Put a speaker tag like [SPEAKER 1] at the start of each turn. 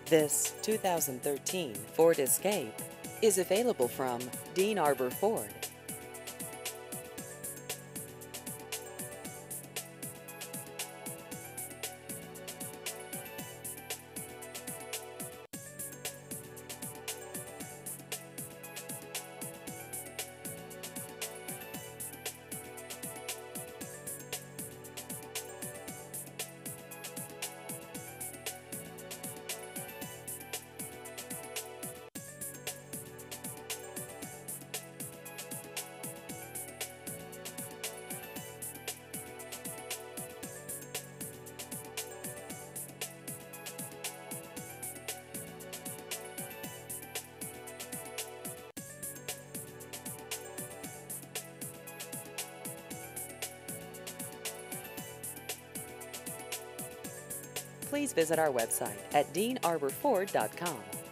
[SPEAKER 1] This 2013 Ford Escape is available from Dean Arbor Ford. Please visit our website at deanarborford.com.